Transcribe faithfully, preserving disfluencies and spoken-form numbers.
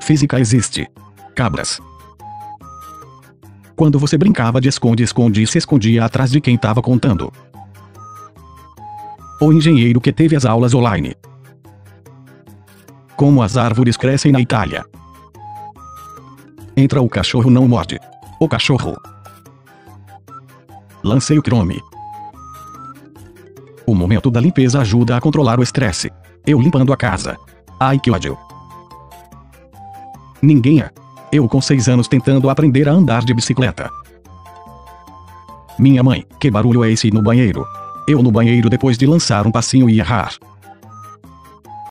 Física existe. Cabras. Quando você brincava de esconde-esconde e se escondia atrás de quem tava contando. O engenheiro que teve as aulas online. Como as árvores crescem na Itália. Entra o cachorro, não morde. O cachorro. Lancei o Chrome. O momento da limpeza ajuda a controlar o estresse. Eu limpando a casa. Ai, que ódio. Ninguém é. Eu com seis anos tentando aprender a andar de bicicleta. Minha mãe, que barulho é esse no banheiro? Eu no banheiro depois de lançar um passinho e errar.